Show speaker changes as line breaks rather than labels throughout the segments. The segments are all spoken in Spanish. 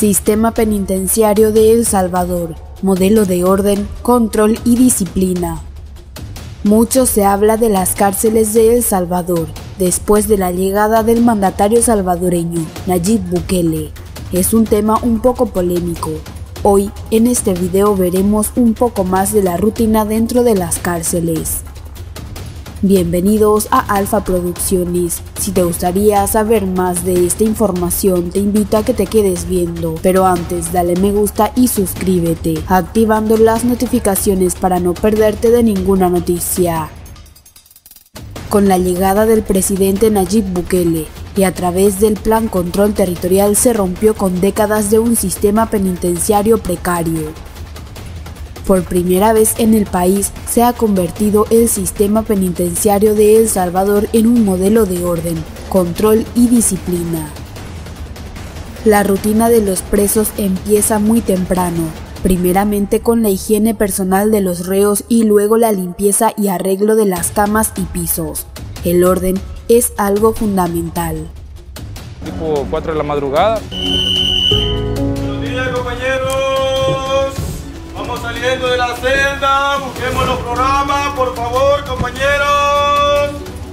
Sistema penitenciario de El Salvador, modelo de orden, control y disciplina. Mucho se habla de las cárceles de El Salvador, después de la llegada del mandatario salvadoreño, Nayib Bukele. Es un tema un poco polémico. Hoy, en este video veremos un poco más de la rutina dentro de las cárceles. Bienvenidos a Alfa Producciones. Si te gustaría saber más de esta información, te invito a que te quedes viendo, pero antes dale me gusta y suscríbete, activando las notificaciones para no perderte de ninguna noticia. Con la llegada del presidente Nayib Bukele y a través del Plan Control Territorial se rompió con décadas de un sistema penitenciario precario. Por primera vez en el país se ha convertido el sistema penitenciario de El Salvador en un modelo de orden, control y disciplina. La rutina de los presos empieza muy temprano, primeramente con la higiene personal de los reos y luego la limpieza y arreglo de las camas y pisos. El orden es algo fundamental.
Tipo 4 de la madrugada.
Buenos días, compañeros. Vamos saliendo de la celda, busquemos los programas, por favor, compañeros.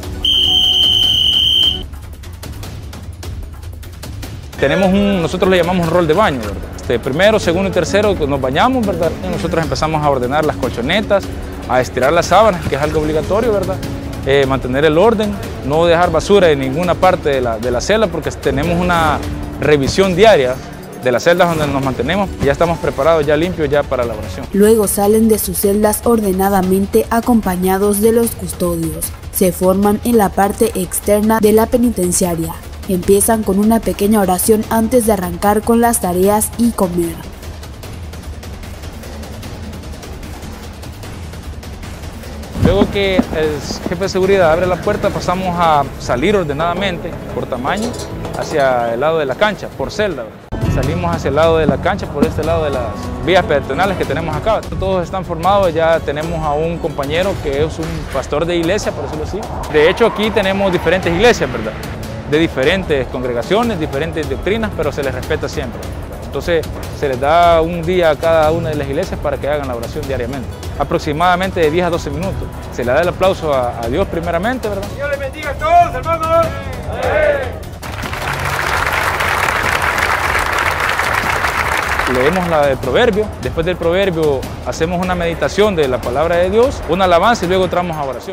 Nosotros le llamamos un rol de baño, ¿verdad? Primero, segundo y tercero nos bañamos, ¿verdad? Y nosotros empezamos a ordenar las colchonetas, a estirar las sábanas, que es algo obligatorio, ¿verdad? Mantener el orden, no dejar basura en ninguna parte de la celda, porque tenemos una revisión diaria de las celdas donde nos mantenemos. Ya estamos preparados, ya limpios, ya para la oración.
Luego salen de sus celdas ordenadamente acompañados de los custodios. Se forman en la parte externa de la penitenciaria. Empiezan con una pequeña oración antes de arrancar con las tareas y comer.
Luego que el jefe de seguridad abre la puerta, pasamos a salir ordenadamente por tamaño hacia el lado de la cancha, por celda. Salimos hacia el lado de la cancha, por este lado de las vías peatonales que tenemos acá. Todos están formados, ya tenemos a un compañero que es un pastor de iglesia, por decirlo así. De hecho, aquí tenemos diferentes iglesias, ¿verdad? De diferentes congregaciones, diferentes doctrinas, pero se les respeta siempre. Entonces, se les da un día a cada una de las iglesias para que hagan la oración diariamente. Aproximadamente de 10 a 12 minutos. Se le da el aplauso a Dios primeramente, ¿verdad?
Dios les bendiga a todos, hermanos.
Leemos la del proverbio, después del proverbio hacemos una meditación de la palabra de Dios, una alabanza y luego entramos a oración.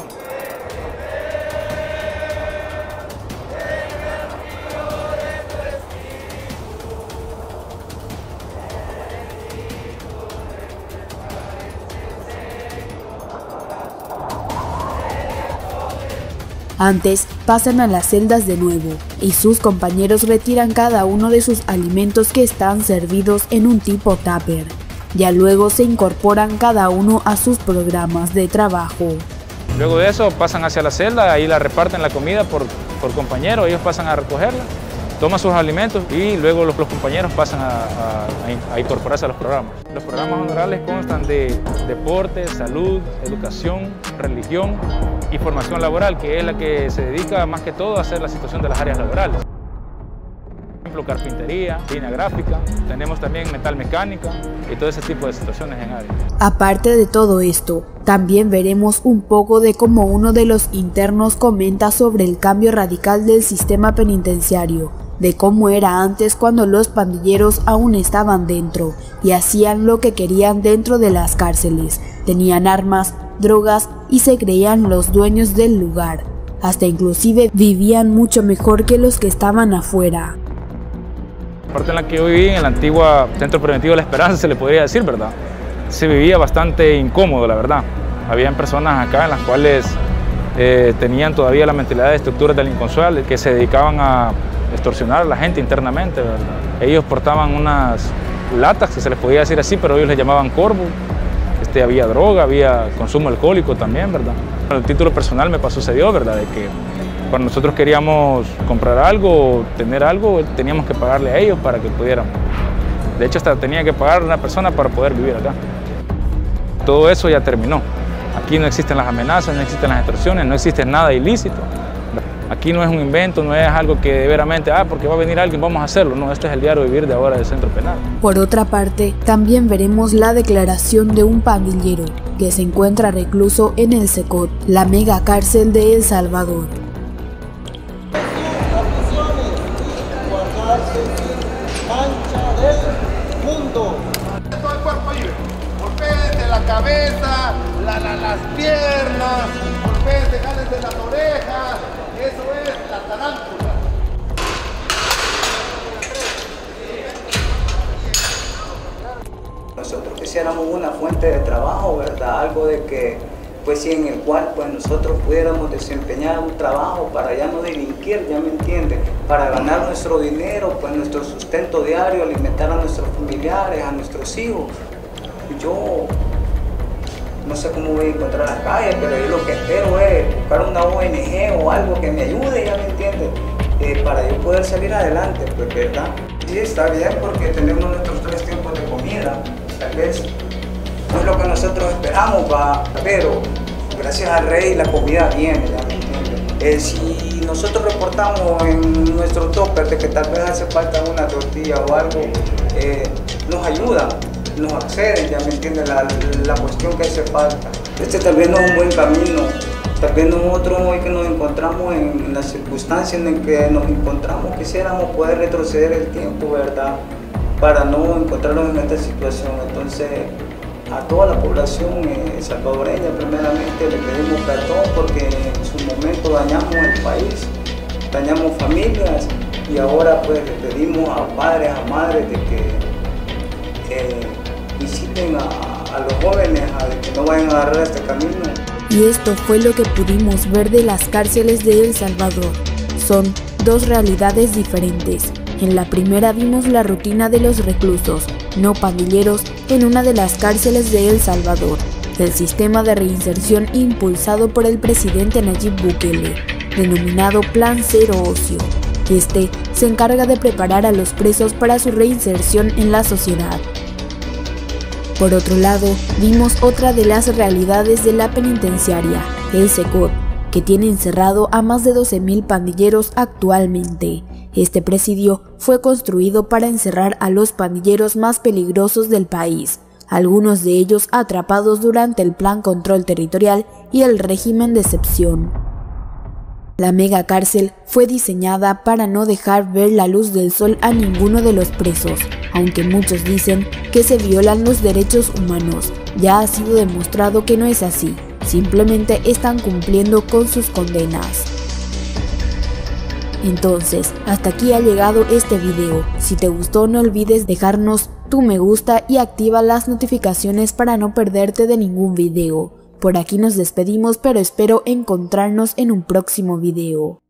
Antes, pasan a las celdas de nuevo, y sus compañeros retiran cada uno de sus alimentos que están servidos en un tipo tupper. Ya luego se incorporan cada uno a sus programas de trabajo.
Luego de eso pasan hacia la celda, ahí la reparten la comida por compañero, ellos pasan a recogerla, toman sus alimentos y luego los compañeros pasan a incorporarse a los programas. Los programas honorales constan de deporte, salud, educación, religión y formación laboral, que es la que se dedica más que todo a hacer la situación de las áreas laborales. Por ejemplo, carpintería, línea gráfica, tenemos también metal mecánica y todo ese tipo de situaciones en área.
Aparte de todo esto, también veremos un poco de cómo uno de los internos comenta sobre el cambio radical del sistema penitenciario, de cómo era antes cuando los pandilleros aún estaban dentro y hacían lo que querían dentro de las cárceles, tenían armas, drogas y se creían los dueños del lugar, hasta inclusive vivían mucho mejor que los que estaban afuera.
La parte en la que yo viví, en el antiguo Centro Preventivo de la Esperanza, se le podría decir, ¿verdad? Se vivía bastante incómodo, la verdad. Habían personas acá en las cuales tenían todavía la mentalidad de estructuras delincuenciales que se dedicaban a extorsionar a la gente internamente, ¿verdad? Ellos portaban unas latas, si se les podía decir así, pero ellos les llamaban corvo. Había droga, había consumo alcohólico también, ¿verdad? El título personal me sucedió, ¿verdad? De que cuando nosotros queríamos comprar algo o tener algo, teníamos que pagarle a ellos para que pudieran. De hecho, hasta tenía que pagar a una persona para poder vivir acá. Todo eso ya terminó. Aquí no existen las amenazas, no existen las extorsiones, no existe nada ilícito. Aquí no es un invento, no es algo que de veramente, porque va a venir alguien, vamos a hacerlo. No, esto es el diario vivir de ahora del centro penal.
Por otra parte, también veremos la declaración de un pandillero que se encuentra recluso en el Secot, la mega cárcel de El Salvador.
Todo el cuerpo libre. Golpéense la cabeza, las piernas, golpéense, jálense las orejas. Eso es la tarántula.
Nosotros quisiéramos una fuente de trabajo, ¿verdad? Algo de que, pues sí, en el cual pues nosotros pudiéramos desempeñar un trabajo para ya no delinquir, ya me entiende, para ganar nuestro dinero, pues nuestro sustento diario, alimentar a nuestros familiares, a nuestros hijos. Yo no sé cómo voy a encontrar las calles, pero yo lo que espero es buscar una ONG o algo que me ayude, ya me entiende, para yo poder salir adelante, pues, ¿verdad? Sí, está bien porque tenemos nuestros 3 tiempos de comida, tal vez no es lo que nosotros esperamos, pero gracias al Rey la comida viene, ya me entiende. Si nosotros reportamos en nuestro topper de que tal vez hace falta una tortilla o algo, nos ayudan. Nos acceden, ya me entiende, la cuestión que hace falta. Tal vez no es un buen camino, tal vez nosotros hoy que nos encontramos en las circunstancias en que nos encontramos, quisiéramos poder retroceder el tiempo, ¿verdad? Para no encontrarnos en esta situación. Entonces, a toda la población salvadoreña, primeramente, le pedimos perdón porque en su momento dañamos el país, dañamos familias y ahora pues le pedimos a padres, a madres de que inciten a los jóvenes a que no vayan a agarrar este camino.
Y esto fue lo que pudimos ver de las cárceles de El Salvador. Son 2 realidades diferentes. En la primera vimos la rutina de los reclusos, no pandilleros, en una de las cárceles de El Salvador, el sistema de reinserción impulsado por el presidente Nayib Bukele, denominado Plan Cero Ocio. Este se encarga de preparar a los presos para su reinserción en la sociedad. Por otro lado, vimos otra de las realidades de la penitenciaria, el Secot, que tiene encerrado a más de 12.000 pandilleros actualmente. Este presidio fue construido para encerrar a los pandilleros más peligrosos del país, algunos de ellos atrapados durante el Plan Control Territorial y el régimen de excepción. La mega cárcel fue diseñada para no dejar ver la luz del sol a ninguno de los presos, aunque muchos dicen que se violan los derechos humanos. Ya ha sido demostrado que no es así, simplemente están cumpliendo con sus condenas. Entonces, hasta aquí ha llegado este video. Si te gustó, no olvides dejarnos tu me gusta y activa las notificaciones para no perderte de ningún video. Por aquí nos despedimos, pero espero encontrarnos en un próximo video.